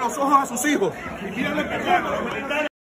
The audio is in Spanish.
los ojos a sus hijos y pídanle perdón a los militares.